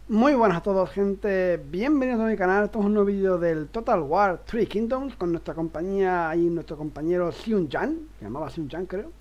Muy buenas a todos, gente, bienvenidos a mi canal. Esto es un nuevo vídeo del Total War 3 Kingdoms con nuestra compañía y nuestro compañero Xiun Jan, que llamaba Xiun Jan, creo.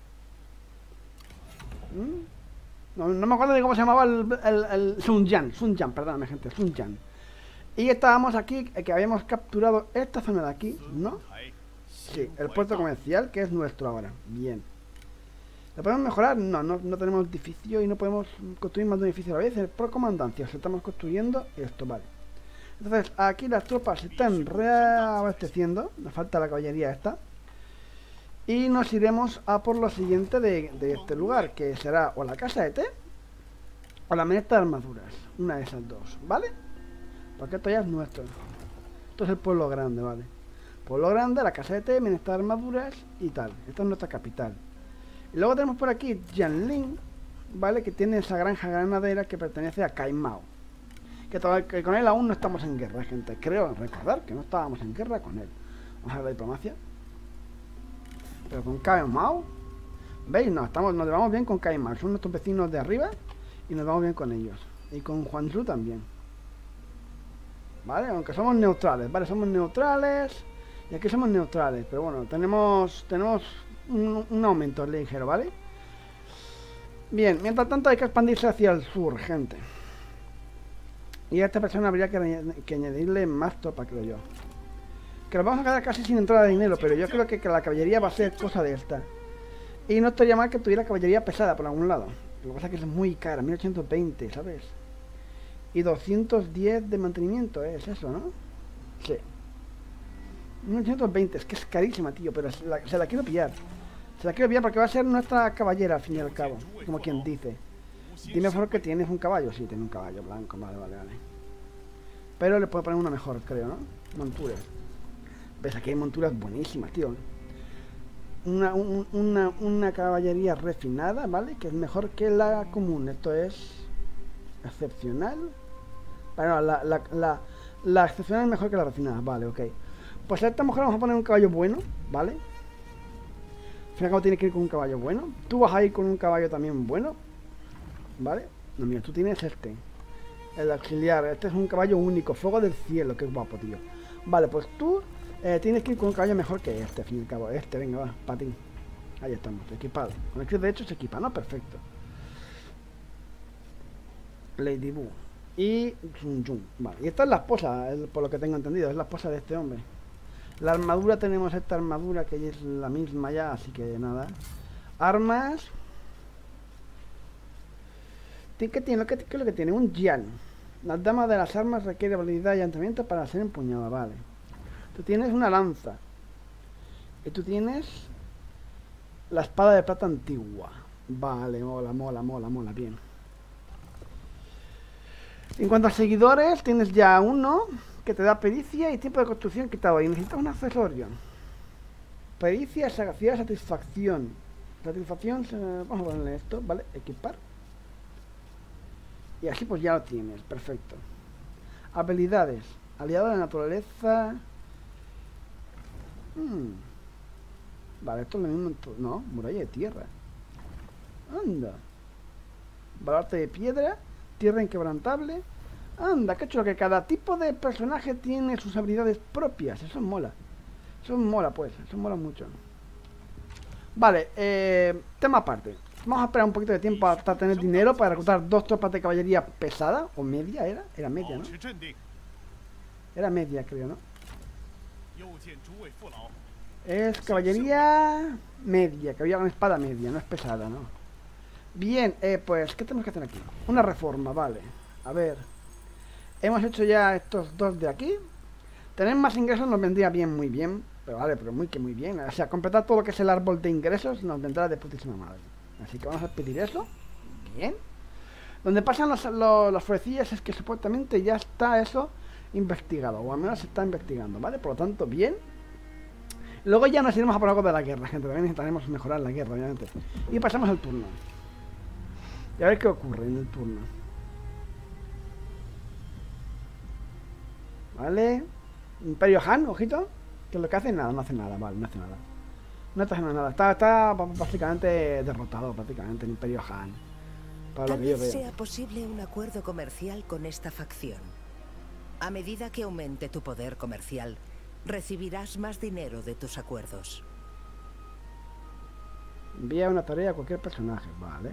No me acuerdo de cómo se llamaba el Sun Jan, perdóname, gente, Sun Jan. Y estábamos aquí, que habíamos capturado esta zona de aquí, ¿no? Sí, el puerto comercial, que es nuestro ahora. Bien. ¿Lo podemos mejorar? No tenemos edificio y no podemos construir más de un edificio a la vez. Por comandancia, se estamos construyendo esto, vale. Entonces, aquí las tropas se están reabasteciendo. Nos falta la caballería esta. Y nos iremos a por lo siguiente de este lugar, que será o la casa de té o la menesta de armaduras. Una de esas dos, ¿vale? Porque esto ya es nuestro. Esto es el pueblo grande, ¿vale? Pueblo grande, la casa de té, menesta de armaduras y tal. Esta es nuestra capital. Y luego tenemos por aquí Jianling, ¿vale? Que tiene esa granja ganadera que pertenece a Cai Mao. Que con él aún no estamos en guerra, gente. Creo recordar que no estábamos en guerra con él. Vamos a ver la diplomacia. Pero con Cai Mao, ¿veis? No, nos llevamos bien con Cai Mao. Son nuestros vecinos de arriba y nos vamos bien con ellos. Y con Huangzhou también. ¿Vale? Aunque somos neutrales, ¿vale? Somos neutrales. Y aquí somos neutrales. Pero bueno, tenemos un aumento ligero, ¿vale? Bien, mientras tanto hay que expandirse hacia el sur, gente. Y a esta persona habría que añadirle más tropa, creo yo. Que nos vamos a quedar casi sin entrada de dinero, pero yo creo que la caballería va a ser cosa de esta. Y no estaría mal que tuviera caballería pesada por algún lado. Lo que pasa es que es muy cara, 1820, ¿sabes? Y 210 de mantenimiento, es eso, ¿no? Sí. 1820, es que es carísima, tío, pero se la quiero pillar. Se la quiero pillar porque va a ser nuestra caballera, al fin y al cabo. Como quien dice. Dime por qué tienes un caballo. Sí, tiene un caballo blanco, vale. Pero le puedo poner una mejor, creo, ¿no? Monturas. Ves, aquí hay monturas buenísimas, tío. Una caballería refinada, ¿vale? Que es mejor que la común. Esto es excepcional. Bueno, la excepcional es mejor que la refinada, vale, ok. Pues a esta mujer vamos a poner un caballo bueno, ¿vale? Al fin y al cabo tiene que ir con un caballo bueno. Tú vas a ir con un caballo también bueno, ¿vale? No, mira, tú tienes este, el auxiliar. Este es un caballo único, fuego del cielo, qué guapo, tío. Vale, pues tú tienes que ir con un caballo mejor que este, al fin y al cabo. Este, venga, va, para ti. Ahí estamos, equipado. Con el que de hecho se equipa, ¿no? Perfecto. Lady Boo y Sun Jun, vale. Y esta es la esposa, por lo que tengo entendido, es la esposa de este hombre. La armadura, tenemos esta armadura que es la misma ya, así que nada. Armas. ¿Qué tiene? ¿Qué es lo que tiene? Un Jian. La dama de las armas requiere habilidad y entrenamiento para ser empuñada, vale. Tú tienes una lanza. Y tú tienes la espada de plata antigua. Vale, mola, bien. En cuanto a seguidores, tienes ya uno que te da pericia y tiempo de construcción quitado. Y necesitas un accesorio. Pericia, sagacidad, satisfacción. Satisfacción, vamos a ponerle esto, ¿vale? Equipar. Y así pues ya lo tienes, perfecto. Habilidades. Aliado de la naturaleza. Vale, esto es lo mismo. No, muralla de tierra. Anda. Baluarte de piedra. Tierra inquebrantable. Anda, qué chulo, que cada tipo de personaje tiene sus habilidades propias. Eso mola. Eso mola, pues. Eso mola mucho. Vale, tema aparte. Vamos a esperar un poquito de tiempo hasta tener dinero para reclutar 2 tropas de caballería pesada. ¿O media era? Era media, ¿no? Era media, creo, ¿no? Es caballería media. Caballería con espada media, no es pesada, ¿no? Bien, pues, ¿qué tenemos que hacer aquí? Una reforma, vale. A ver. Hemos hecho ya estos dos de aquí. Tener más ingresos nos vendría bien, muy bien. Pero vale, pero muy bien. O sea, completar todo lo que es el árbol de ingresos nos vendrá de putísima madre. Así que vamos a pedir eso. Bien. Donde pasan las florecillas es que supuestamente ya está eso investigado. O al menos se está investigando, ¿vale? Por lo tanto, bien. Luego ya nos iremos a por algo de la guerra, gente. También necesitaremos mejorar la guerra, obviamente. Y pasamos al turno. Y a ver qué ocurre en el turno. Vale. Imperio Han, ojito. ¿Qué es lo que hace? Nada, no hace nada, vale, no hace nada. No está haciendo nada. Está básicamente derrotado, prácticamente, el Imperio Han. para Tal lo que yo vez veo. sea posible un acuerdo comercial con esta facción. A medida que aumente tu poder comercial, recibirás más dinero de tus acuerdos. Envía una tarea a cualquier personaje, vale.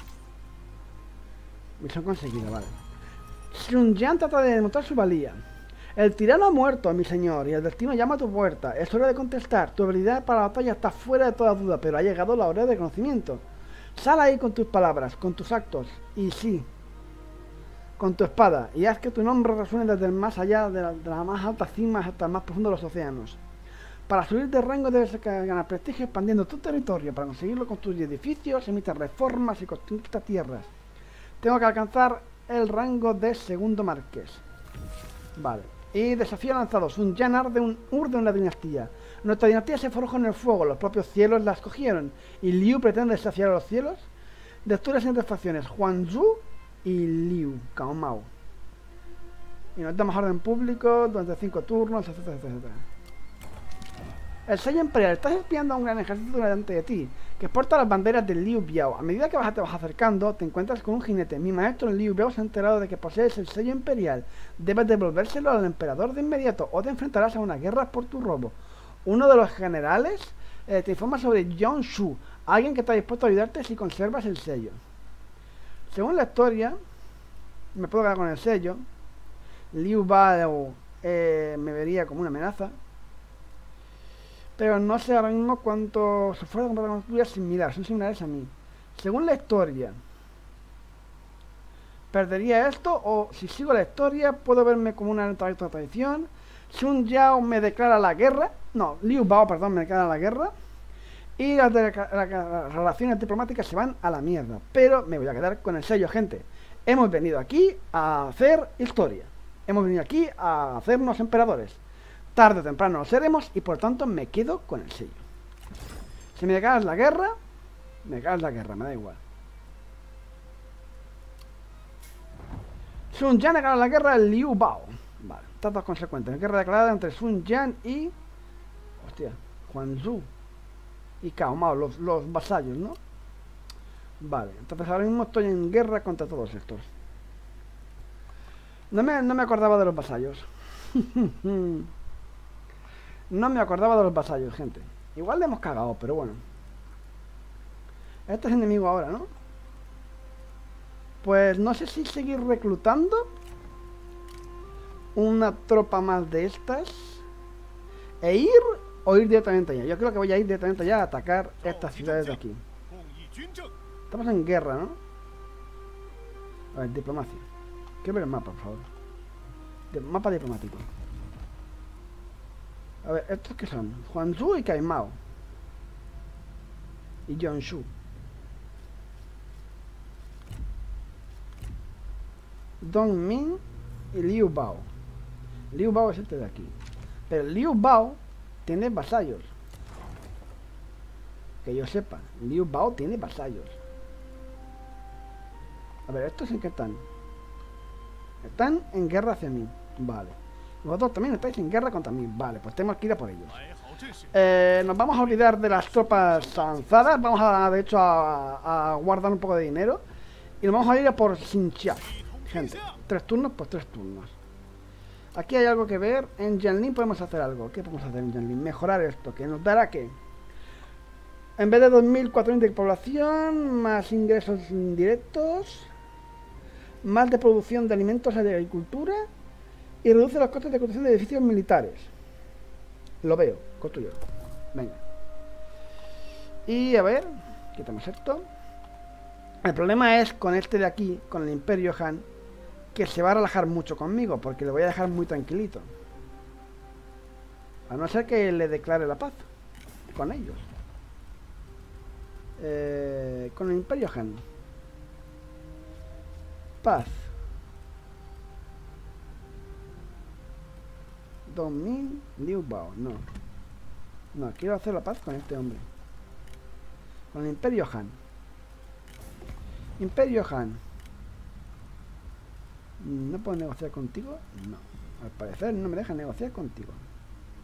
Misión conseguida, vale. Sun Jian trata de demostrar su valía. El tirano ha muerto, mi señor, y el destino llama a tu puerta. Es hora de contestar. Tu habilidad para la batalla está fuera de toda duda, pero ha llegado la hora de conocimiento. Sal ahí con tus palabras, con tus actos, y sí, con tu espada, y haz que tu nombre resuene desde el más allá de las más altas cimas hasta el más profundo de los océanos. Para subir de rango debes ganar prestigio expandiendo tu territorio. Para conseguirlo construye edificios, emite reformas y conquista tierras. Tengo que alcanzar el rango de segundo marqués. Vale. Y desafío lanzado. Sun Jian urde una dinastía. Nuestra dinastía se forjó en el fuego. Los propios cielos la escogieron. ¿Y Liu pretende desafiar a los cielos? Destruye las siguientes facciones: Huang Zhu y Liu Cao Mao. Y nos damos orden público durante 5 turnos, etcétera, etcétera. El sello imperial. Estás espiando a un gran ejército delante de ti, que porta las banderas del Liu Biao. A medida que te vas acercando, te encuentras con un jinete. Mi maestro, el Liu Biao, se ha enterado de que posees el sello imperial. Debes devolvérselo al emperador de inmediato, o te enfrentarás a una guerra por tu robo. Uno de los generales te informa sobre Yong Shu, alguien que está dispuesto a ayudarte si conservas el sello. Según la historia, me puedo quedar con el sello. Liu Biao me vería como una amenaza, pero no sé ahora mismo cuánto se fuera a comprar con tuyas similares, son similares a mí. Según la historia, ¿perdería esto? O si sigo la historia, puedo verme como una traición. Sun Jiao me declara la guerra. No, Liu Bao, perdón, me declara la guerra. Y las relaciones diplomáticas se van a la mierda. Pero me voy a quedar con el sello, gente. Hemos venido aquí a hacer historia. Hemos venido aquí a hacernos emperadores. Tarde o temprano lo seremos y por tanto me quedo con el sello. Si me declaras la guerra, me da igual. Sun Jian declara la guerra al Liu Bao. Vale, tratos consecuentes. Guerra declarada entre Sun Jian y... Hostia, Huang Zhu y Cao Mao, los vasallos, ¿no? Vale, entonces ahora mismo estoy en guerra contra todos estos. No me acordaba de los vasallos. No me acordaba de los vasallos, gente. Igual le hemos cagado, pero bueno. Este es enemigo ahora, ¿no? Pues no sé si seguir reclutando una tropa más de estas e ir o ir directamente allá. Yo creo que voy a ir directamente allá a atacar estas ciudades de aquí. Estamos en guerra, ¿no? A ver, diplomacia. Quiero ver el mapa, por favor. Mapa diplomático. A ver, ¿estos qué son? Huang Zhu y Cao Mao. Y Yong Shu. Dong Min y Liu Bao. Liu Bao es este de aquí. Pero Liu Bao tiene vasallos. Que yo sepa, Liu Bao tiene vasallos. A ver, ¿estos en qué están? Están en guerra hacia mí. Vale. Vosotros también estáis en guerra contra mí. Vale, pues tenemos que ir a por ellos. Nos vamos a olvidar de las tropas avanzadas. Vamos a, de hecho, a guardar un poco de dinero. Y nos vamos a ir a por Xinjiang. Gente, 3 turnos, pues 3 turnos. Aquí hay algo que ver. En Jianlin podemos hacer algo. ¿Qué podemos hacer en Jianlin? Mejorar esto, que nos dará que en vez de 2.400 de población, más ingresos indirectos, más de producción de alimentos y de agricultura, y reduce los costes de construcción de edificios militares. Lo veo, construyo. Venga. Y a ver, quitamos esto. El problema es con este de aquí, con el Imperio Han, que se va a relajar mucho conmigo, porque le voy a dejar muy tranquilito. A no ser que le declare la paz con ellos. Con el Imperio Han. Paz. 2000 Liu Bao, no. No, quiero hacer la paz con este hombre. Con el Imperio Han. Imperio Han. ¿No puedo negociar contigo? No. Al parecer no me deja negociar contigo.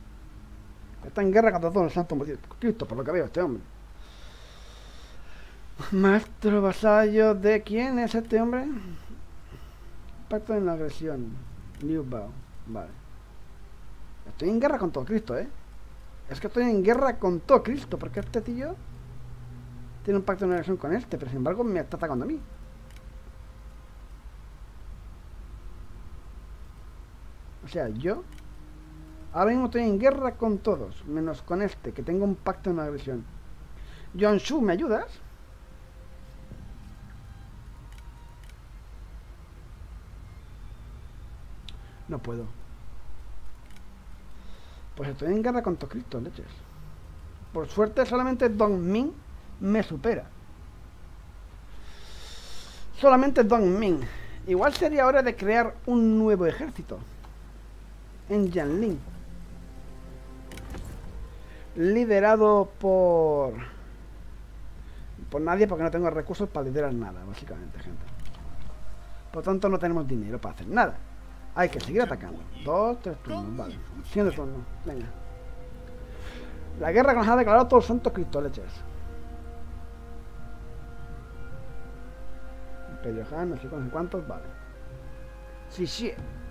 Está en guerra contra todos los santos motivos. Cristo, por lo que veo, este hombre. Maestro vasallo de quién es este hombre. Pacto de la agresión. Liu Bao. Vale. Estoy en guerra con todo Cristo, ¿eh? Es que estoy en guerra con todo Cristo. Porque este tío tiene un pacto de la agresión con este. Pero sin embargo me está atacando a mí. O sea, yo ahora mismo estoy en guerra con todos. Menos con este, que tengo un pacto de la agresión. Yonshu, ¿me ayudas? No puedo. Pues estoy en guerra con Cristo, leches. Por suerte solamente Dong Min me supera. Solamente Dong Min. Igual sería hora de crear un nuevo ejército. En Yanlin. Liderado por nadie, porque no tengo recursos para liderar nada, básicamente, gente. Por tanto no tenemos dinero para hacer nada. Hay que seguir atacando. 2, 3 turnos, vale. Siguiente turno, venga. La guerra que nos ha declarado todos los santos Cristo, leches. Imperio Han, no sé cuántos, vale. Sí, sí.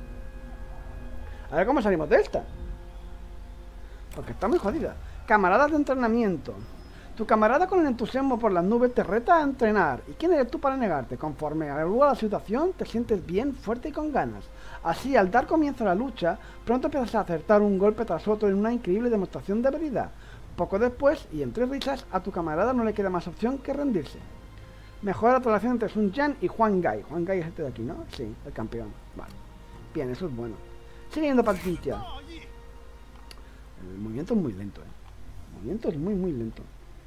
A ver cómo salimos de esta. Porque está muy jodida. Camaradas de entrenamiento. Tu camarada con el entusiasmo por las nubes te reta a entrenar. ¿Y quién eres tú para negarte? Conforme evalúa la situación, te sientes bien, fuerte y con ganas. Así, al dar comienzo a la lucha, pronto empiezas a acertar un golpe tras otro en una increíble demostración de habilidad. Poco después, y entre risas, a tu camarada no le queda más opción que rendirse. Mejora la relación entre Sun Jian y Huang Gai. Huang Gai es este de aquí, ¿no? Sí, el campeón. Vale. Bien, eso es bueno. Siguiendo paciencia. El movimiento es muy lento, El movimiento es muy lento.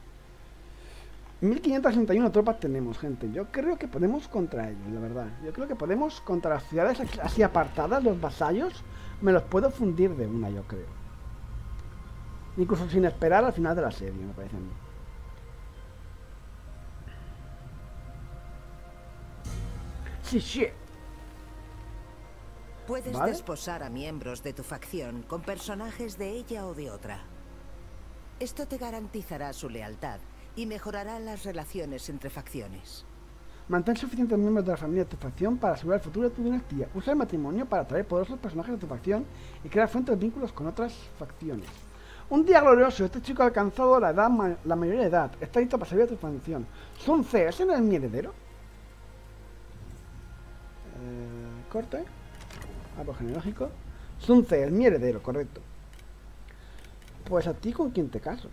1561 tropas tenemos, gente. Yo creo que podemos contra ellos, la verdad. Yo creo que podemos contra las ciudades así apartadas, los vasallos. Me los puedo fundir de una, yo creo. Incluso sin esperar al final del asedio, me parece a mí. Sí, sí. Puedes desposar a miembros de tu facción con personajes de ella o de otra. Esto te garantizará su lealtad y mejorará las relaciones entre facciones. Mantén suficientes miembros de la familia de tu facción para asegurar el futuro de tu dinastía. Usa el matrimonio para atraer poderosos personajes de tu facción y crear fuentes de vínculos con otras facciones. Un día glorioso, este chico ha alcanzado la mayoría de edad. Está listo para servir a tu facción. Sun Ce, ¿ese no es mi heredero? Corte. Árbol genealógico. Sun Ce es mi heredero, correcto. Pues a ti, ¿con quién te caso?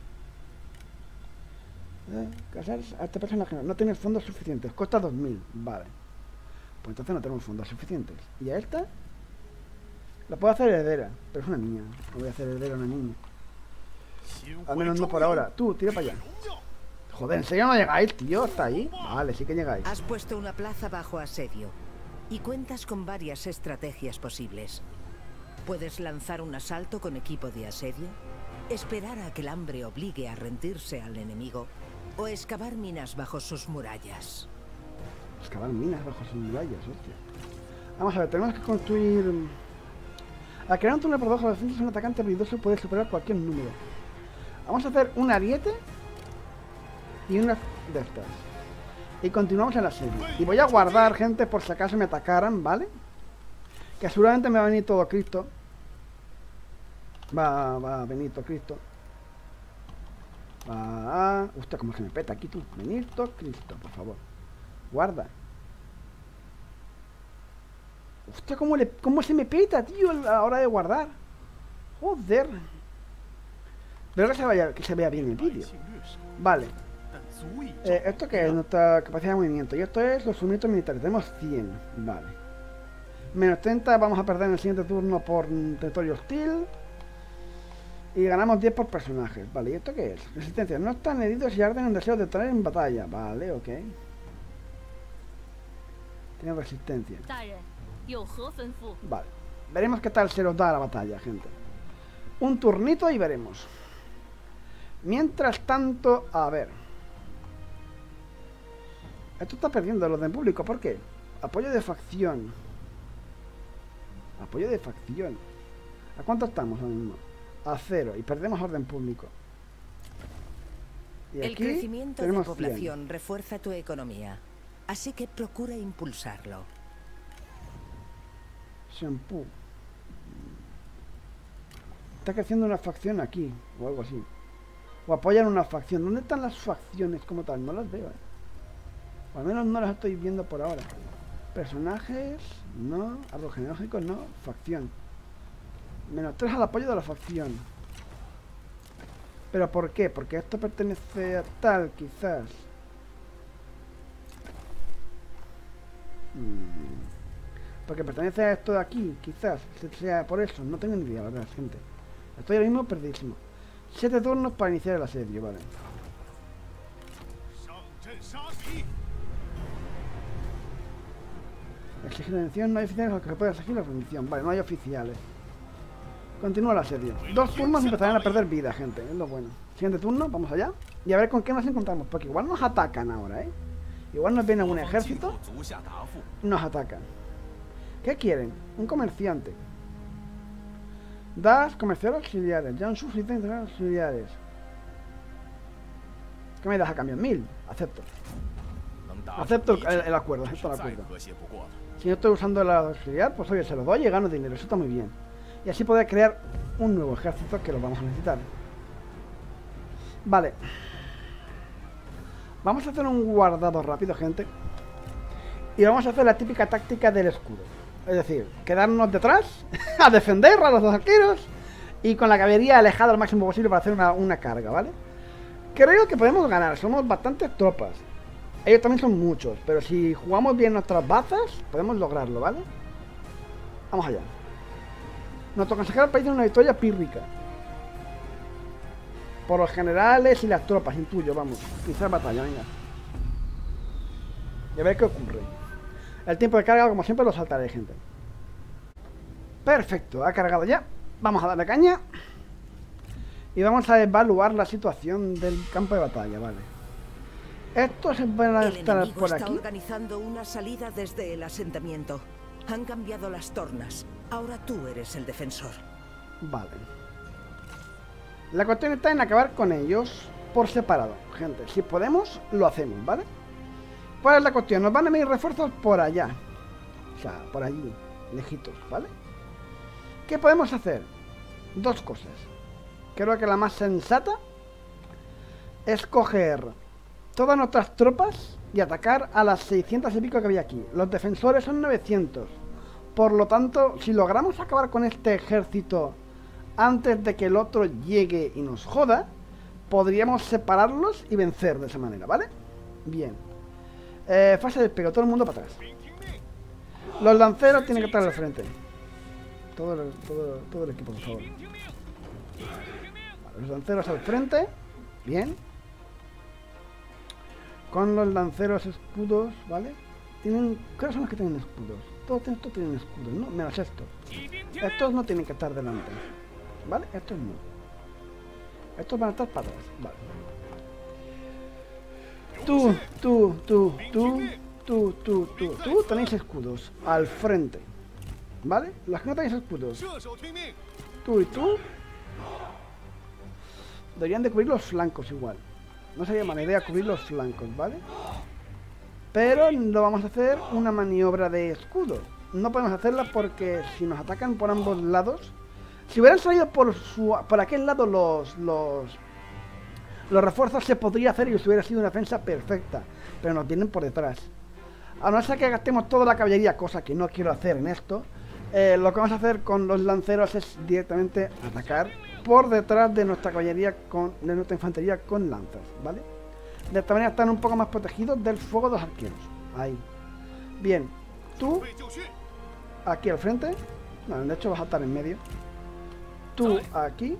Casar a esta personaje. No tienes fondos suficientes. Cuesta 2000. Vale. Pues entonces no tenemos fondos suficientes. ¿Y a esta? La puedo hacer heredera. Pero es una niña. No voy a hacer heredera a una niña. Al menos no por ahora. Tú, tira para allá. Joder, ¿en serio no llegáis, tío? ¿Hasta ahí? Vale, sí que llegáis. Has puesto una plaza bajo asedio. Y cuentas con varias estrategias posibles. Puedes lanzar un asalto con equipo de asedio, esperar a que el hambre obligue a rendirse al enemigo, o excavar minas bajo sus murallas. Excavar minas bajo sus murallas, hostia. Vamos a ver, tenemos que construir... Al crear un túnel por debajo de los defensas, un atacante habilidoso puede superar cualquier número. Vamos a hacer un ariete y una de estas. Y continuamos en la serie. Y voy a guardar, gente, por si acaso me atacaran, ¿vale? Que seguramente me va a venir todo Cristo. Va a venir todo Cristo. Hostia, como se me peta aquí tú. Venir todo Cristo, por favor. Guarda. Hostia, cómo se me peta, tío, a la hora de guardar. Joder. Espero que se vea bien el vídeo. Vale. Esto que es nuestra capacidad de movimiento. Y esto es los suministros militares. Tenemos 100. Vale. Menos 30 vamos a perder en el siguiente turno por territorio hostil. Y ganamos 10 por personajes. Vale, ¿y esto qué es? Resistencia. No están heridos y arden en deseo de traer en batalla. Vale, ok. Tiene resistencia. Vale. Veremos qué tal se nos da la batalla, gente. Un turnito y veremos. Mientras tanto, a ver. Esto está perdiendo el orden público. ¿Por qué? Apoyo de facción. Apoyo de facción. ¿A cuánto estamos ahora mismo? A 0. Y perdemos orden público. Y El aquí crecimiento de tenemos población 100. refuerza tu economía, así que procura impulsarlo. Shampoo. Está creciendo una facción aquí, o algo así. O apoyan una facción. ¿Dónde están las facciones como tal? No las veo, O al menos no las estoy viendo por ahora. Personajes, no. Árbol genealógico, no. Facción. -3 al apoyo de la facción. ¿Pero por qué? Porque esto pertenece a tal, quizás. Porque pertenece a esto de aquí, quizás. Sea por eso. No tengo ni idea, la verdad, gente. Estoy ahora mismo perdidísimo. 7 turnos para iniciar el asedio, vale. Exigir la rendición, no hay oficiales a los que se puede exigir la rendición. Vale, no hay oficiales. Continúa el asedio. 2 turnos y empezarán a perder vida, gente. Es lo bueno. Siguiente turno, vamos allá. Y a ver con qué nos encontramos. Porque igual nos atacan ahora, Igual nos viene un ejército. Nos atacan. ¿Qué quieren? Un comerciante. Das comerciales auxiliares. Ya un suficiente auxiliares. ¿Qué me das a cambio? 1000. Acepto. Acepto el acuerdo. Acepto el acuerdo. Si no estoy usando el auxiliar, pues oye, se lo doy y gano dinero. Eso está muy bien. Y así poder crear un nuevo ejército que lo vamos a necesitar. Vale. Vamos a hacer un guardado rápido, gente. Y vamos a hacer la típica táctica del escudo. Es decir, quedarnos detrás a defender a los dos arqueros y con la caballería alejada al máximo posible para hacer una carga, ¿vale? Creo que podemos ganar, somos bastantes tropas. Ellos también son muchos, pero si jugamos bien nuestras bazas, podemos lograrlo, ¿vale? Vamos allá. Nuestro consejero país tiene una victoria pírrica. Por los generales y las tropas, intuyo, vamos. Iniciar batalla, venga. Y a ver qué ocurre. El tiempo de carga, como siempre, lo saltaré, gente. Perfecto, ha cargado ya. Vamos a darle caña. Y vamos a evaluar la situación del campo de batalla, vale. Estos van a estar por aquí. Está organizando una salida desde el asentamiento. Han cambiado las tornas. Ahora tú eres el defensor. Vale. La cuestión está en acabar con ellos por separado, gente. Si podemos, lo hacemos, ¿vale? ¿Cuál es la cuestión? Nos van a venir refuerzos por allá. O sea, por allí, lejitos, ¿vale? ¿Qué podemos hacer? 2 cosas. Creo que la más sensata es coger todas nuestras tropas y atacar a las 600 y pico que había aquí. Los defensores son 900. Por lo tanto, si logramos acabar con este ejército antes de que el otro llegue y nos joda, podríamos separarlos y vencer de esa manera, ¿vale? Bien. Fase de despego, todo el mundo para atrás. Los lanceros tienen que estar al frente. Todo el equipo, por favor. Vale, los lanceros al frente. Bien. Con los lanceros escudos, ¿vale? ¿Cuáles son los que tienen escudos? Todos estos tienen escudos, ¿no? Menos estos. Estos no tienen que estar delante. ¿Vale? Estos no. Estos van a estar para atrás. Vale. Tú tenéis escudos al frente. ¿Vale? Los que no tenéis escudos. Tú y tú. Deberían de cubrir los flancos igual. No sería mala idea cubrir los flancos, ¿vale? Pero lo vamos a hacer una maniobra de escudo. No podemos hacerla porque si nos atacan por ambos lados... Si hubieran salido por aquel lado los refuerzos, se podría hacer y hubiera sido una defensa perfecta. Pero nos vienen por detrás. A no ser que gastemos toda la caballería, cosa que no quiero hacer en esto, lo que vamos a hacer con los lanceros es directamente atacar por detrás de nuestra caballería, de nuestra infantería con lanzas, ¿vale? De esta manera están un poco más protegidos del fuego de los arqueros. Ahí. Bien. Tú, aquí al frente. Bueno, de hecho vas a estar en medio. Tú aquí.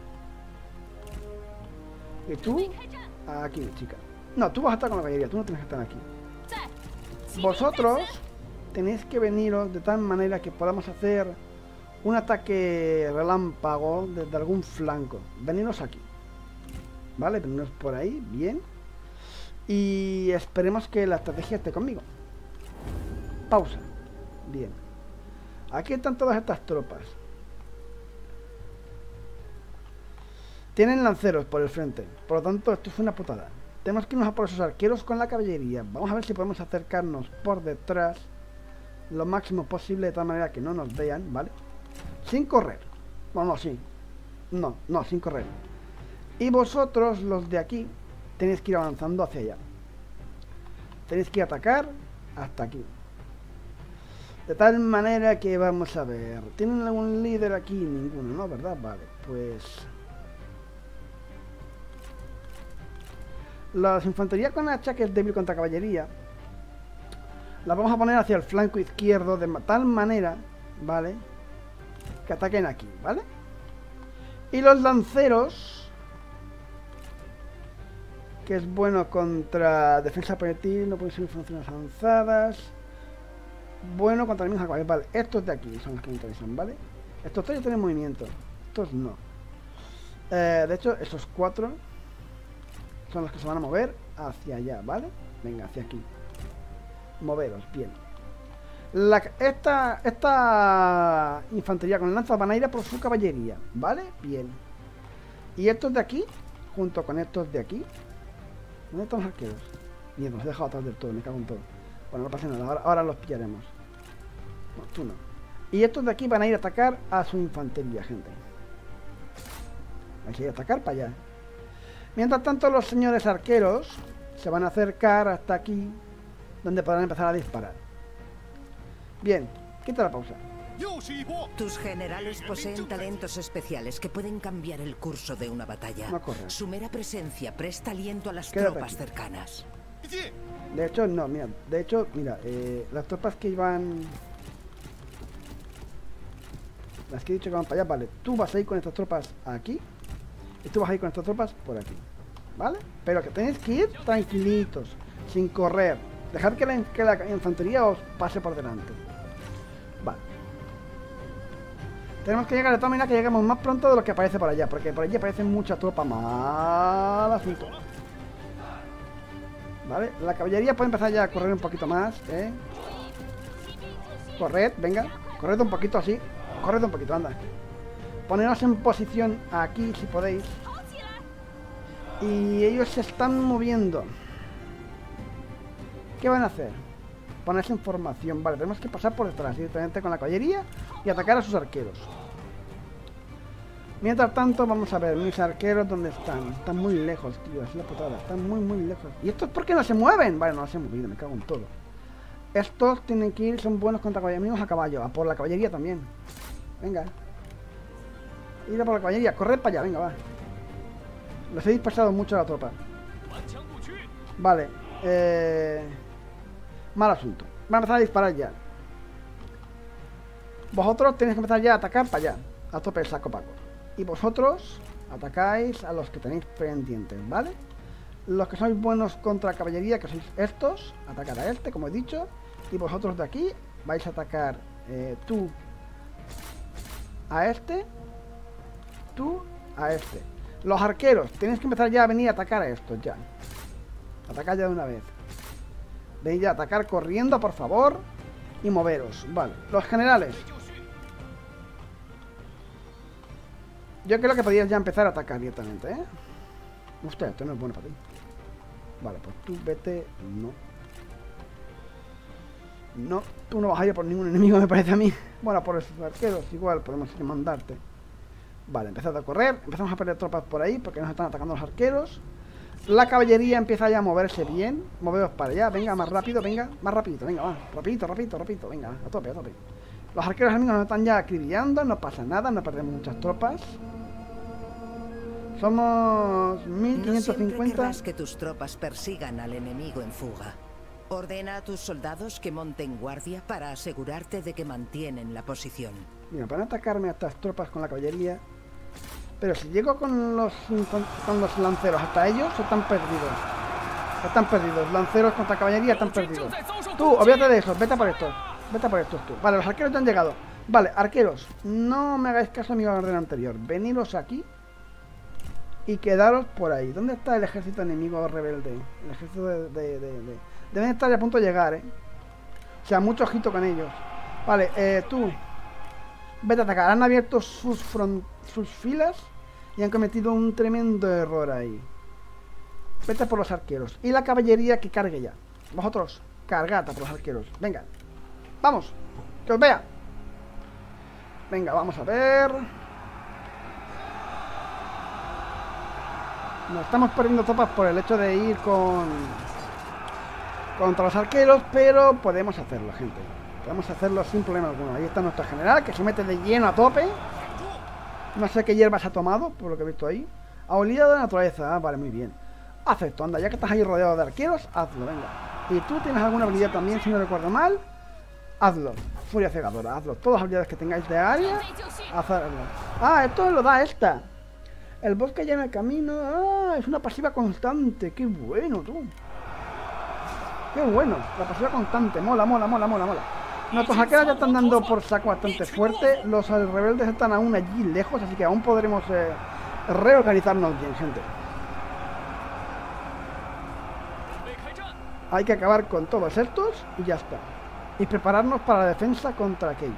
Y tú aquí, chica. No, tú vas a estar con la caballería, tú no tienes que estar aquí. Vosotros tenéis que veniros de tal manera que podamos hacer un ataque relámpago desde algún flanco. Veniros aquí. Vale, veniros por ahí, bien. Y esperemos que la estrategia esté conmigo. Pausa. Bien. Aquí están todas estas tropas. Tienen lanceros por el frente. Por lo tanto, esto es una putada. Tenemos que irnos a por esos arqueros con la caballería. Vamos a ver si podemos acercarnos por detrás lo máximo posible, de tal manera que no nos vean, ¿vale? Sin correr. Bueno, no, sí. No, sin correr. Y vosotros, los de aquí, tenéis que ir avanzando hacia allá. Tenéis que atacar hasta aquí. De tal manera que vamos a ver. ¿Tienen algún líder aquí? Ninguno, ¿no? ¿Verdad? Vale, pues... Las infanterías con hacha, que es débil contra caballería, las vamos a poner hacia el flanco izquierdo de tal manera, ¿vale? Que ataquen aquí, ¿vale? Y los lanceros, que es bueno contra defensa proyectil, no pueden ser funciones avanzadas. Bueno contra enemigos a caballo, vale. Estos de aquí son los que me interesan, ¿vale? Estos tres ya tienen movimiento, estos no. De hecho, esos 4 son los que se van a mover hacia allá, ¿vale? Venga, hacia aquí. Moveros, bien. Esta infantería con lanzas van a ir a por su caballería, ¿vale? Bien. Y estos de aquí, junto con estos de aquí. ¿Dónde están los arqueros? Bien, los he dejado atrás del todo, me cago en todo. Bueno, no pasa nada, ahora los pillaremos. No, tú no. Y estos de aquí van a ir a atacar a su infantería, gente. Hay que ir a atacar para allá. Mientras tanto, los señores arqueros se van a acercar hasta aquí, donde podrán empezar a disparar. Bien, quita la pausa. Tus generales poseen talentos especiales que pueden cambiar el curso de una batalla. No corre. Su mera presencia presta aliento a las Quédate tropas aquí. cercanas. De hecho, no, mira. De hecho, mira, las tropas que iban... Las que he dicho que van para allá, vale. Tú vas a ir con estas tropas aquí. Y tú vas a ir con estas tropas por aquí. ¿Vale? Pero que tenéis que ir tranquilitos, sin correr. Dejad que la infantería os pase por delante. Vale. Tenemos que llegar de tal manera que lleguemos más pronto de lo que aparece por allá. Porque por allí aparece mucha tropa. Mal asunto. Vale. La caballería puede empezar ya a correr un poquito más, ¿eh? Corred, venga. Corred un poquito así. Corred un poquito, anda. Poneros en posición aquí si podéis. Y ellos se están moviendo. ¿Qué van a hacer? Ponerse en formación. Vale, tenemos que pasar por detrás directamente con la caballería y atacar a sus arqueros. Mientras tanto, vamos a ver mis arqueros dónde están. Están muy lejos, tío, es la putada. Están muy lejos. ¿Y estos por qué no se mueven? Vale, no se han movido, me cago en todo. Estos tienen que ir, son buenos contra enemigos a caballo. A por la caballería también. Venga. Ir a por la caballería, corred para allá, venga, va. Les he dispersado mucho a la tropa. Vale, mal asunto. Van a empezar a disparar ya. Vosotros tenéis que empezar ya a atacar para allá. A tope el saco paco. Y vosotros atacáis a los que tenéis pendientes, ¿vale? Los que sois buenos contra caballería, que sois estos, atacar a este, como he dicho. Y vosotros de aquí vais a atacar tú a este. Tú a este. Los arqueros, tenéis que empezar ya a venir a atacar a estos ya. Atacar ya de una vez. Venid ya a atacar corriendo, por favor. Y moveros, vale. Los generales. Yo creo que podías ya empezar a atacar directamente, ¿eh? Hostia, esto no es bueno para ti. Vale, pues tú vete. No. No, tú no vas a ir por ningún enemigo, me parece a mí. Bueno, por esos arqueros igual podemos ir a mandarte. Vale, empezad a correr. Empezamos a perder tropas por ahí porque nos están atacando los arqueros. La caballería empieza ya a moverse bien. Moveos para allá, venga, más rápido, venga. Más rapidito, venga, va. Rapidito, venga, a tope, a tope. Los arqueros enemigos nos están ya acribillando. No pasa nada, no perdemos muchas tropas. Somos 1550. No siempre querrás que tus tropas persigan al enemigo en fuga. Ordena a tus soldados que monten guardia para asegurarte de que mantienen la posición. Mira, van a atacarme a estas tropas con la caballería. Pero si llego con los lanceros hasta ellos, están perdidos. Están perdidos. Lanceros contra caballería están perdidos. Tú, olvídate de eso. Vete por estos. Vete por estos tú. Vale, los arqueros ya han llegado. Vale, arqueros. No me hagáis caso a mi orden anterior. Veniros aquí. Y quedaros por ahí. ¿Dónde está el ejército enemigo rebelde? El ejército deben estar ya a punto de llegar, ¿eh? O sea, mucho ojito con ellos. Vale, tú. Vete a atacar. Han abierto sus filas. Y han cometido un tremendo error ahí. Vete por los arqueros. Y la caballería que cargue ya. Vosotros, cargad a por los arqueros. Venga. Vamos. Que os vea. Venga, vamos a ver. Nos estamos perdiendo tropas por el hecho de ir contra los arqueros, pero podemos hacerlo, gente. Podemos hacerlo sin problema alguno. Ahí está nuestro general, que se mete de lleno a tope. No sé qué hierbas ha tomado, por lo que he visto ahí. Ha olido de la naturaleza. Vale, muy bien. Haz esto, anda, ya que estás ahí rodeado de arqueros, hazlo, venga. Y tú tienes alguna habilidad también, si no recuerdo mal. Hazlo. Furia cegadora, hazlo. Todas las habilidades que tengáis de área, hazlo. Ah, esto lo da esta. El bosque llena el camino. Ah, es una pasiva constante. Qué bueno, tú. Qué bueno. La pasiva constante. Mola, mola, mola, mola, mola. Nuestros arqueros ya están dando por saco bastante fuerte. Los rebeldes están aún allí lejos, así que aún podremos reorganizarnos bien, gente. Hay que acabar con todos estos y ya está. Y prepararnos para la defensa contra aquellos.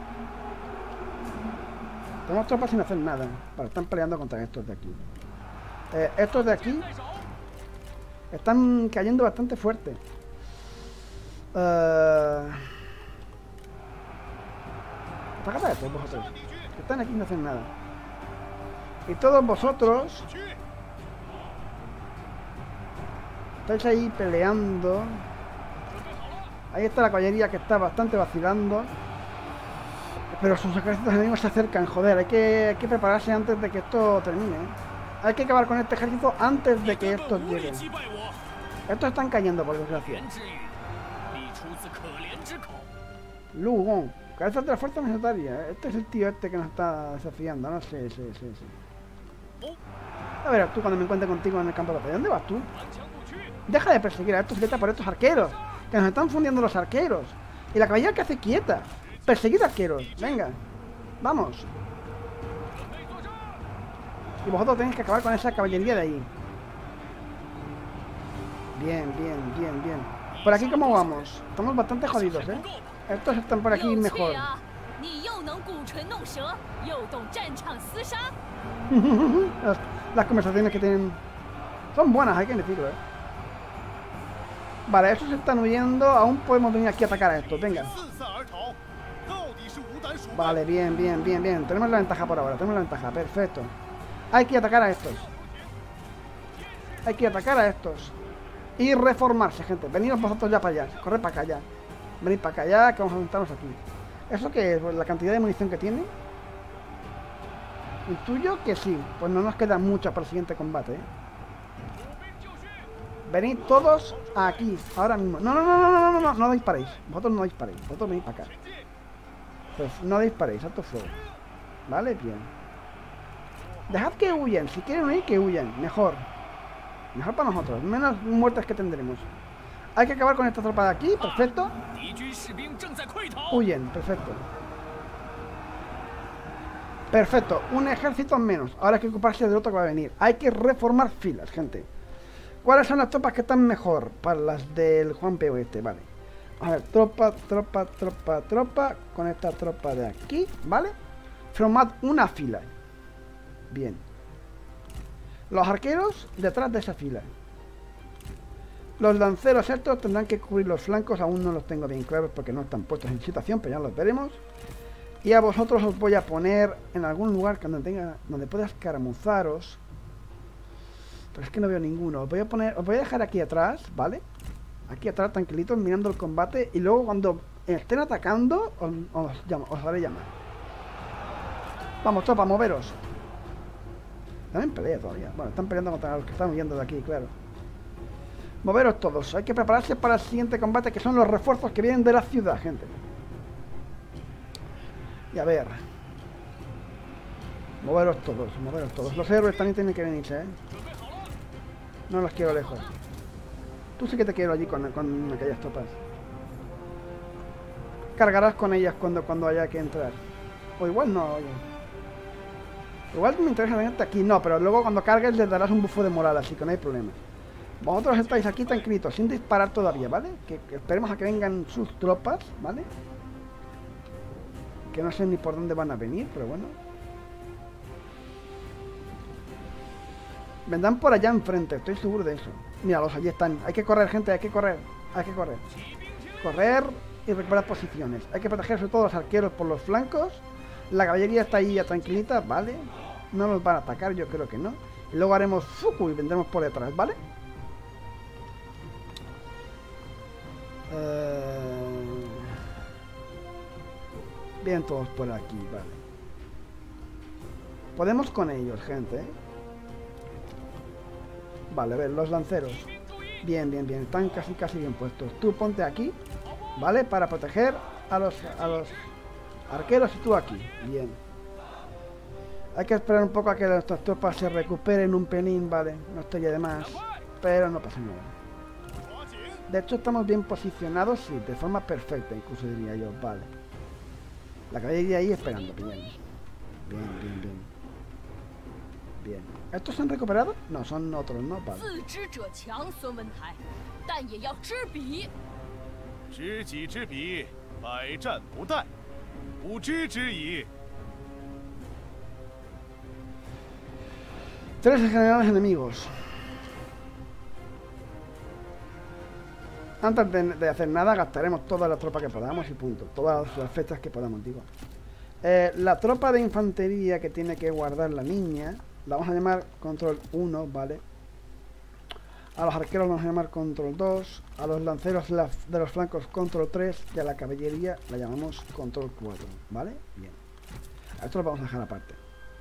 Tenemos tropas sin hacer nada. Vale, están peleando contra estos de aquí. Estos de aquí están cayendo bastante fuerte. Atacad a estos vosotros. Que están aquí y no hacen nada. Y todos vosotros estáis ahí peleando. Ahí está la caballería que está bastante vacilando. Pero sus ejércitos enemigos se acercan, joder. Hay que prepararse antes de que esto termine. Hay que acabar con este ejército antes de que estos lleguen. Estos están cayendo, por desgracia. Lugón, cabeza de la fuerza necesaria. Este es el tío este que nos está desafiando, ¿no? Sí. A ver, tú cuando me encuentre contigo en el campo de batalla. ¿Dónde vas tú? Deja de perseguir a estos, vete por estos arqueros. Que nos están fundiendo los arqueros. Y la caballería que hace quieta. Perseguid arqueros, venga. Vamos. Y vosotros tenéis que acabar con esa caballería de ahí. Bien. Por aquí, ¿cómo vamos? Estamos bastante jodidos, ¿eh? Estos están por aquí mejor. Las conversaciones que tienen son buenas, hay que decirlo, ¿eh? Vale, esos están huyendo. Aún podemos venir aquí a atacar a estos, venga. Vale, bien. Tenemos la ventaja por ahora, tenemos la ventaja, perfecto. Hay que atacar a estos. Y reformarse, gente. Venidos vosotros ya para allá. Corred para acá ya. Venid para acá ya, que vamos a juntarnos aquí. ¿Eso qué es? Pues la cantidad de munición que tiene. Intuyo que sí. Pues no nos queda mucha para el siguiente combate, ¿eh? Venid todos aquí, ahora mismo. No disparéis. Vosotros no disparéis. Vosotros venid para acá. Pues no disparéis, alto fuego. Vale, bien. Dejad que huyan. Si quieren huir, que huyan. Mejor para nosotros. Menos muertes que tendremos. Hay que acabar con esta tropa de aquí. Perfecto. Huyen, perfecto. Un ejército menos. Ahora hay que ocuparse del otro que va a venir. Hay que reformar filas, gente. ¿Cuáles son las tropas que están mejor? Para las del Juan P. Oeste, vale. A ver, tropa. Con esta tropa de aquí, ¿vale? Formad una fila. Bien. Los arqueros detrás de esa fila. Los lanceros estos tendrán que cubrir los flancos. Aún no los tengo bien claros porque no están puestos en situación, pero ya los veremos. Y a vosotros os voy a poner en algún lugar donde pueda escaramuzaros. Pero es que no veo ninguno. Os voy a dejar aquí atrás, ¿vale? Aquí atrás, tranquilitos, mirando el combate. Y luego cuando estén atacando, os haré llamar. Vamos, tropa, moveros. Están en pelea todavía. Bueno, están peleando contra los que están huyendo de aquí, claro. Moveros todos. Hay que prepararse para el siguiente combate, que son los refuerzos que vienen de la ciudad, gente. Y a ver. Moveros todos. Los héroes también tienen que venirse, ¿eh? No los quiero lejos. Tú sí que te quiero allí con aquellas tropas. Cargarás con ellas cuando haya que entrar. O igual no, oye. Igual me interesa venirte aquí. No, pero luego cuando cargues les darás un bufo de moral, así que no hay problema. Vosotros estáis aquí tranquilitos, sin disparar todavía, ¿vale? Que esperemos a que vengan sus tropas, ¿vale? Que no sé ni por dónde van a venir, pero bueno. Vendrán por allá enfrente, estoy seguro de eso. Míralos, allí están. Hay que correr, gente, hay que correr. Hay que correr. Correr y recuperar posiciones. Hay que proteger sobre todo a los arqueros por los flancos. La caballería está ahí ya tranquilita, ¿vale? No nos van a atacar, yo creo que no. Y luego haremos Fuku y vendremos por detrás, ¿vale? Bien todos por aquí, vale. Podemos con ellos, gente, ¿eh? Vale, a ver, los lanceros. Bien, bien, bien. Están casi bien puestos. Tú ponte aquí, ¿vale? Para proteger a los arqueros y tú aquí. Bien. Hay que esperar un poco a que nuestras tropas se recuperen un pelín, ¿vale? No estoy de más, pero no pasa nada. De hecho, estamos bien posicionados, sí, de forma perfecta, incluso diría yo, vale. La caballería ahí esperando, bien. Bien. Bien. ¿Estos se han recuperado? No, son otros, ¿no? Vale. Tres generales enemigos. Antes de hacer nada, gastaremos toda la tropa que podamos y punto. Todas las flechas que podamos, digo. La tropa de infantería que tiene que guardar la niña, la vamos a llamar control 1, ¿vale? A los arqueros vamos a llamar control 2, a los lanceros de los flancos control 3 y a la caballería la llamamos control 4, ¿vale? Bien. A esto lo vamos a dejar aparte.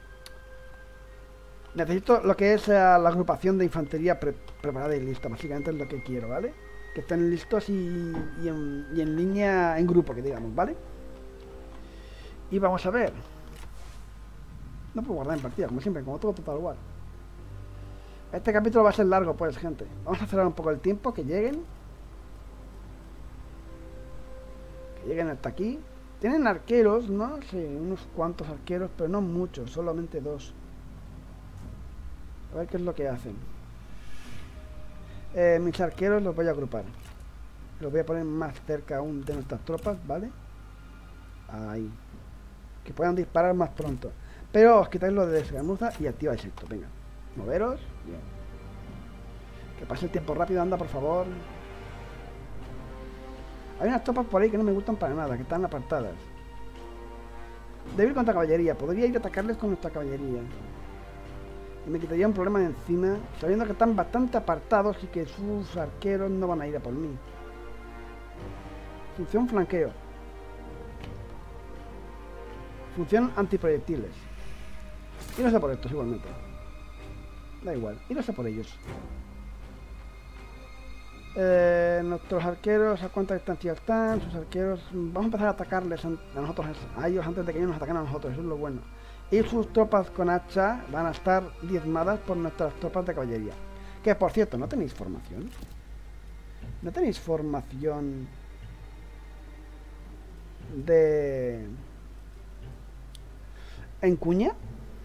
Necesito lo que es la agrupación de infantería preparada y lista, básicamente es lo que quiero, ¿vale? Que estén listos y en línea, en grupo, que digamos, ¿vale? Y vamos a ver. No puedo guardar en partida, como siempre, como todo Total War. Este capítulo va a ser largo, pues, gente. Vamos a acelerar un poco el tiempo, que lleguen. Que lleguen hasta aquí. Tienen arqueros, ¿no? Sí, unos cuantos arqueros, pero no muchos, solamente 2. A ver qué es lo que hacen. Mis arqueros los voy a agrupar. Los voy a poner más cerca aún de nuestras tropas, ¿vale? Ahí. Que puedan disparar más pronto. Pero os quitáis lo de desgamuza y activáis esto. Venga. Moveros. Bien. Que pase el tiempo rápido, anda, por favor. Hay unas tropas por ahí que no me gustan para nada, que están apartadas. Débil contra caballería. Podría ir a atacarles con nuestra caballería. Y me quitaría un problema de encima, sabiendo que están bastante apartados y que sus arqueros no van a ir a por mí. Función flanqueo. Función antiproyectiles. Y no sé por estos igualmente. Da igual, y no sé por ellos. Nuestros arqueros, ¿a cuánta distancia están? Sus arqueros... Vamos a empezar a atacarles a nosotros, a ellos antes de que ellos nos ataquen a nosotros, eso es lo bueno. Y sus tropas con hacha van a estar diezmadas por nuestras tropas de caballería. Que, por cierto, ¿no tenéis formación? ¿No tenéis formación de... en cuña?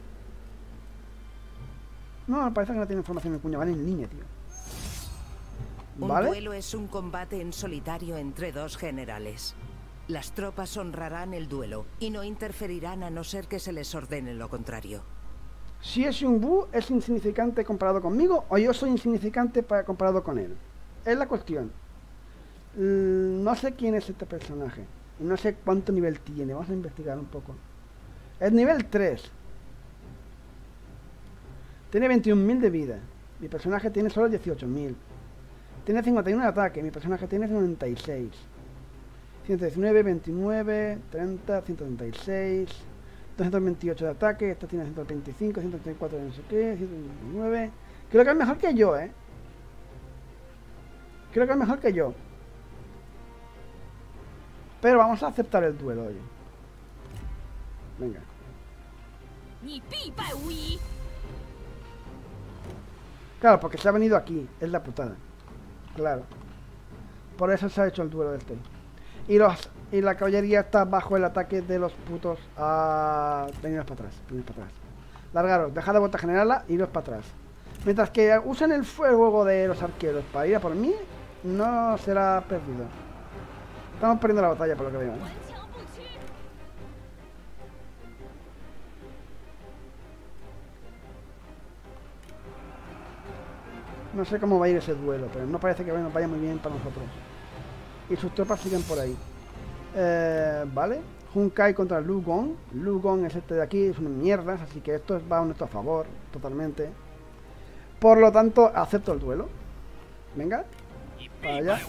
No, me parece que no tienen formación en cuña, van en línea, tío. ¿Vale? Un duelo es un combate en solitario entre dos generales. Las tropas honrarán el duelo y no interferirán a no ser que se les ordene lo contrario. Si es un Bu, ¿es insignificante comparado conmigo o yo soy insignificante comparado con él? Es la cuestión. No sé quién es este personaje. Y no sé cuánto nivel tiene. Vamos a investigar un poco. Es nivel 3. Tiene 21.000 de vida. Mi personaje tiene solo 18.000. Tiene 51 de ataque. Mi personaje tiene 96. 119, 29, 30, 136, 228 de ataque, esta tiene 125, 134 de no sé qué, 129. Creo que es mejor que yo, ¿eh? Creo que es mejor que yo. Pero vamos a aceptar el duelo, oye. Venga. Claro, porque se ha venido aquí, es la putada. Claro. Por eso se ha hecho el duelo de este. Y la caballería está bajo el ataque de los putos. Veniros para atrás, veniros para atrás. Largaros, dejad de vuelta generala y iros para atrás. Mientras que usen el fuego de los arqueros para ir a por mí, no será perdido. Estamos perdiendo la batalla por lo que veo, ¿eh? No sé cómo va a ir ese duelo, pero no parece que nos vaya muy bien para nosotros. Y sus tropas siguen por ahí. Vale. Honkai contra Lu Gong. Lu Gong es este de aquí, es una mierda, así que esto va a nuestro favor, totalmente. Por lo tanto, acepto el duelo. Venga. Para allá.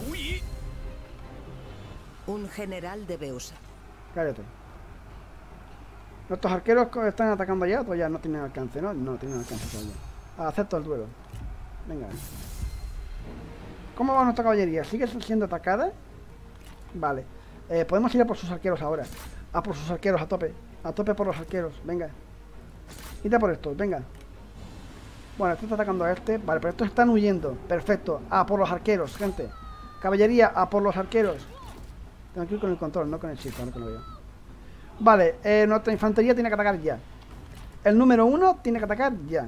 Un general debe usar. Cállate. Nuestros arqueros están atacando allá, todavía no tienen alcance, ¿no? No tienen alcance todavía. Acepto el duelo. Venga. ¿Cómo va nuestra caballería? ¿Sigue siendo atacada? Vale. Podemos ir a por sus arqueros ahora. A por sus arqueros, a tope. A tope por los arqueros, venga. Id a por estos, venga. Bueno, este está atacando a este. Vale, pero estos están huyendo. Perfecto. A por los arqueros, gente. Caballería, a por los arqueros. Tengo que ir con el control, no con el shift, no que lo veo. Vale, nuestra infantería tiene que atacar ya. El número 1 tiene que atacar ya.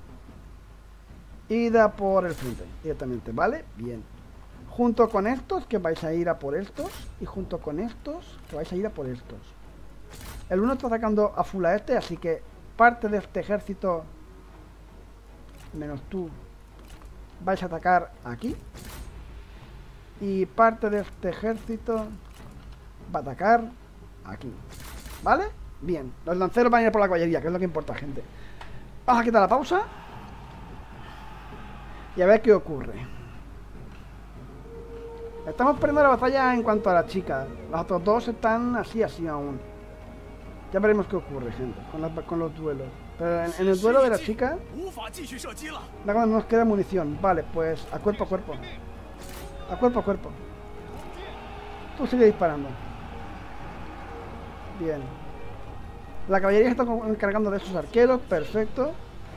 Ida por el frente, directamente, ¿vale? Bien. Junto con estos, que vais a ir a por estos. Y junto con estos, que vais a ir a por estos. El 1 está atacando a full a este, así que parte de este ejército, menos tú, vais a atacar aquí. Y parte de este ejército va a atacar aquí. ¿Vale? Bien. Los lanceros van a ir por la caballería, que es lo que importa, gente. Vamos a quitar la pausa. Y a ver qué ocurre. Estamos perdiendo la batalla en cuanto a la chica. Los otros dos están así aún. Ya veremos qué ocurre, gente, con los duelos. Pero en el duelo de la chica, nos queda munición. Vale, pues a cuerpo a cuerpo. A cuerpo a cuerpo. Tú sigue disparando. Bien. La caballería se está encargando de sus arqueros. Perfecto.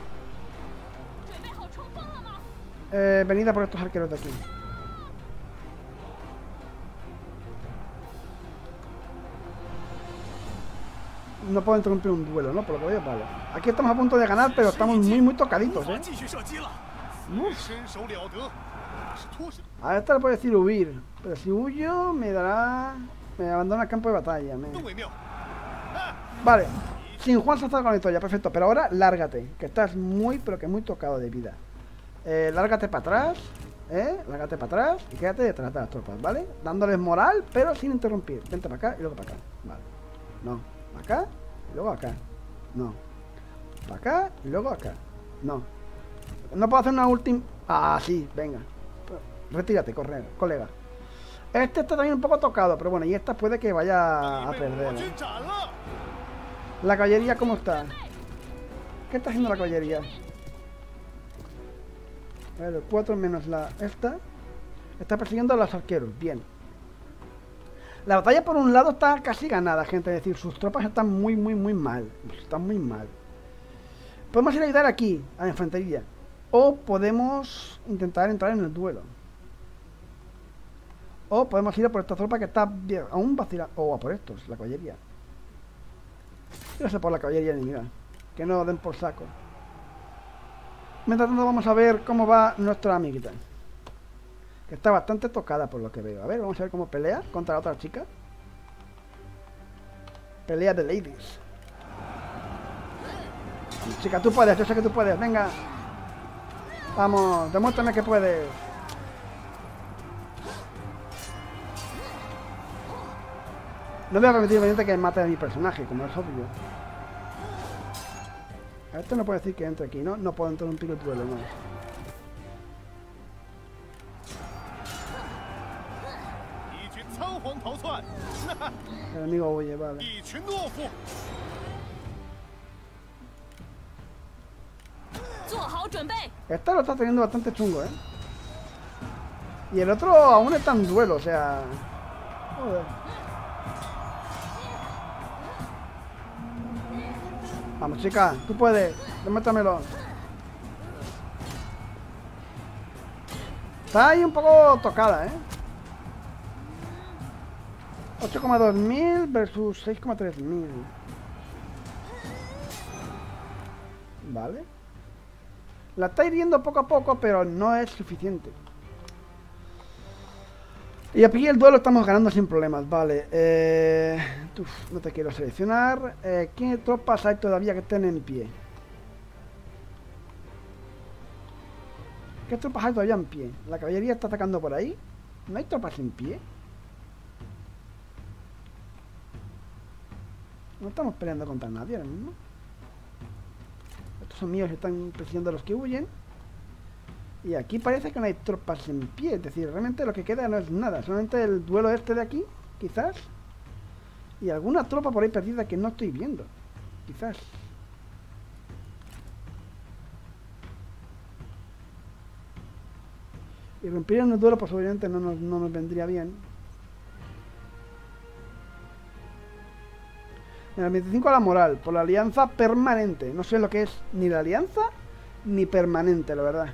Venid a por estos arqueros de aquí. No puedo interrumpir un duelo, ¿no? Por lo que veo, vale. Aquí estamos a punto de ganar, pero estamos muy tocaditos, ¿eh? A esta le puedo decir huir. Pero si huyo, me abandona el campo de batalla. Vale. Sin Juan se está con la victoria, perfecto. Pero ahora, lárgate. Que estás pero que muy tocado de vida. Lárgate para atrás. Lárgate para atrás. Y quédate detrás de las tropas, ¿vale? Dándoles moral, pero sin interrumpir. Vente para acá y luego para acá. Vale. No. Acá y luego acá. No. Para acá y luego acá. No. No puedo hacer una última. Ah, sí, venga. Retírate, colega. Este está también un poco tocado, pero bueno, y esta puede que vaya a perder. La caballería, ¿cómo está? ¿Qué está haciendo la caballería? A ver, el 4 menos esta. Está persiguiendo a los arqueros, bien. La batalla por un lado está casi ganada, gente. Es decir, sus tropas están muy mal. Están muy mal. Podemos ir a ayudar aquí, a la infantería. O podemos intentar entrar en el duelo. O podemos ir a por esta tropa que está aún vacilando. O a por estos, la caballería. Irse por la caballería enemiga. Que no den por saco. Mientras tanto vamos a ver cómo va nuestra amiguita. Que está bastante tocada por lo que veo. A ver, vamos a ver cómo pelea contra la otra chica. Pelea de ladies. Vamos, chica, tú puedes, yo sé que tú puedes, venga. Vamos, demuéstrame que puedes. No voy a permitir obviamente que mate a mi personaje, como es obvio. A este no puede decir que entre aquí, ¿no? No puedo interrumpir el duelo, no. El enemigo huye, vale. Esta lo está teniendo bastante chungo, ¿eh? Y el otro aún está en duelo, o sea... Joder. Vamos, chica, tú puedes. Demuéstramelo. Está ahí un poco tocada, ¿eh? 8,2 mil versus 6,3 mil. Vale. La está hiriendo poco a poco, pero no es suficiente. Y aquí el duelo estamos ganando sin problemas, vale. No te quiero seleccionar. ¿Qué tropas hay todavía que estén en pie? ¿Qué tropas hay todavía en pie? La caballería está atacando por ahí. ¿No hay tropas en pie? No estamos peleando contra nadie ahora mismo. Estos son míos que están persiguiendo a los que huyen. Y aquí parece que no hay tropas en pie. Es decir, realmente lo que queda no es nada. Solamente el duelo este de aquí, quizás. Y alguna tropa por ahí perdida que no estoy viendo. Quizás. Y romper en el duelo pues obviamente no nos vendría bien. En el 25 a la moral, por la alianza permanente. No sé lo que es ni la alianza ni permanente, la verdad.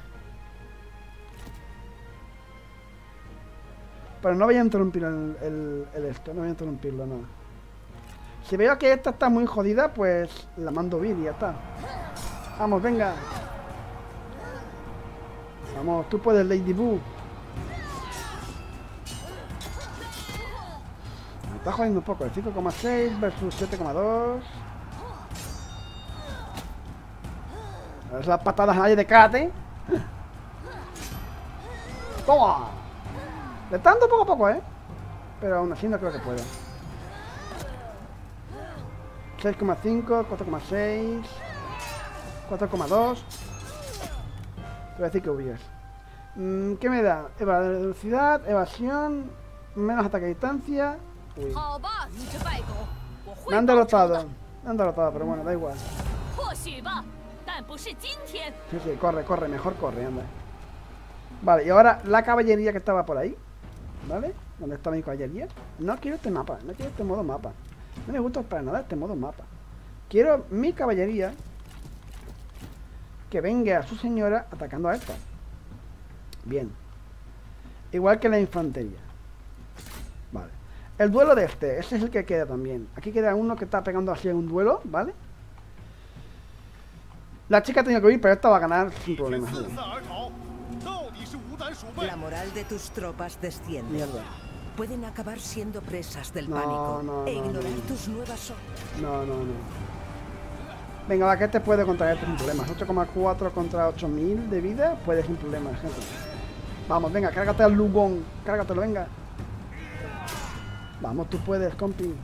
Pero no voy a interrumpir el esto, no voy a interrumpirlo, nada. Si veo que esta está muy jodida, pues la mando bien y ya está. Vamos, venga. Vamos, tú puedes, Lady Boo. Me está jodiendo un poco, el 5,6 versus 7,2. Esas patadas ahí de karate. ¡Toma! Le está dando poco a poco, pero aún así no creo que pueda. 6,5, 4,6, 4,2. Te voy a decir que huyes. ¿Qué me da? Velocidad, evasión, menos ataque a distancia. Uy. Me han derrotado, pero bueno, da igual. Sí, corre, mejor corre, anda. Vale, y ahora la caballería que estaba por ahí. ¿Vale? ¿Dónde está mi caballería? No quiero este mapa, no quiero este modo mapa. No me gusta para nada este modo mapa. Quiero mi caballería que venga a su señora atacando a esta. Bien. Igual que la infantería. Vale. El duelo de ese es el que queda también. Aquí queda uno que está pegando así en un duelo, ¿vale? La chica tenía que huir, pero esta va a ganar sin problemas. La moral de tus tropas desciende. Mierda. Pueden acabar siendo presas del pánico e ignorar tus nuevas órdenes. No. Venga, va, que este puede contra esto sin problemas. 8,4 contra 8000 de vida. Puede sin problemas, gente. Vamos, venga, cárgate al Lugón. Cárgatelo, venga. Vamos, tú puedes, compi.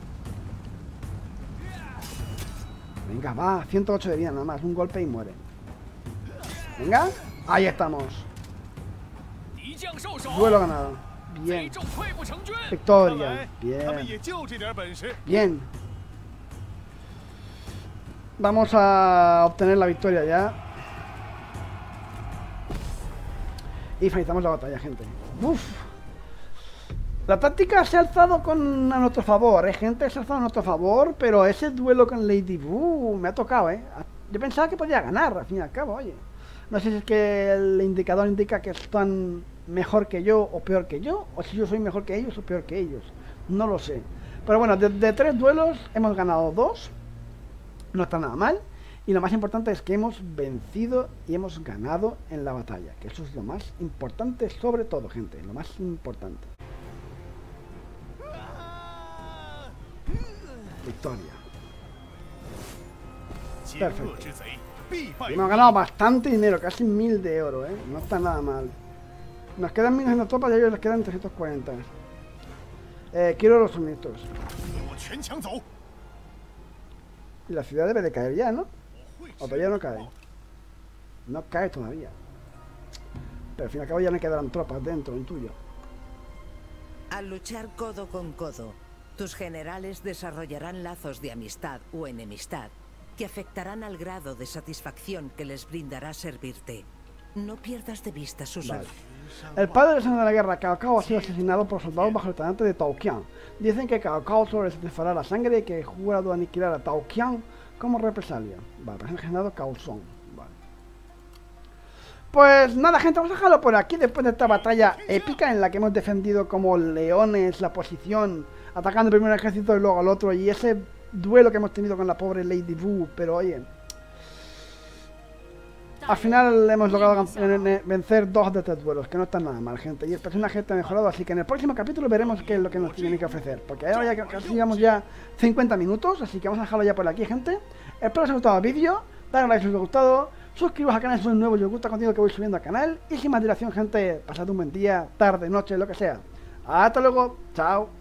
Venga, va. 108 de vida nada más. Un golpe y muere. Venga. Ahí estamos. Duelo ganado. Bien. Victoria. Bien. Bien. Vamos a obtener la victoria ya. Y finalizamos la batalla, gente. Uf. La táctica se ha alzado a nuestro favor, gente. Se ha alzado a nuestro favor. Pero ese duelo con Lady Boo me ha tocado, Yo pensaba que podía ganar, al fin y al cabo, oye. No sé si es que el indicador indica que están mejor que yo o peor que yo, o si yo soy mejor que ellos o peor que ellos. No lo sé. Pero bueno, de 3 duelos hemos ganado 2. No está nada mal. Y lo más importante es que hemos vencido y hemos ganado en la batalla. Que eso es lo más importante sobre todo, gente. Lo más importante. Victoria. Perfecto. Y hemos ganado bastante dinero, casi 1000 de oro, No está nada mal. Nos quedan minas en la tropa y a ellos les quedan 340. Quiero los suministros. Y la ciudad debe de caer ya, ¿no? O todavía no cae. No cae todavía. Pero al fin y al cabo ya me quedarán tropas dentro, en tuyo. Al luchar codo con codo, tus generales desarrollarán lazos de amistad o enemistad que afectarán al grado de satisfacción que les brindará servirte. No pierdas de vista sus... Vale. El padre del señor de la guerra, Cao Cao, ha sido asesinado por soldados bajo el comandante de Tao Qian. Dicen que Cao Cao solo les satisfará la sangre y que jurado aniquilar a Tao Qian como represalia. Vale, es el general Cao Song. Vale. Pues nada, gente, vamos a dejarlo por aquí después de esta batalla épica en la que hemos defendido como leones la posición, atacando primero el ejército y luego al otro, y ese duelo que hemos tenido con la pobre Lady Boo. Pero oye, al final hemos logrado vencer 2 de 3 duelos, que no están nada mal, gente. Y el personaje está mejorado, así que en el próximo capítulo veremos qué es lo que nos tienen que ofrecer. Porque ahora ya casi llevamos ya 50 minutos, así que vamos a dejarlo ya por aquí, gente. Espero que os haya gustado el vídeo. Dale like si os ha gustado. suscribiros al canal si sois nuevos y os gusta el contenido que voy subiendo al canal. Y sin más dilación, gente, pasad un buen día, tarde, noche, lo que sea. Hasta luego, chao.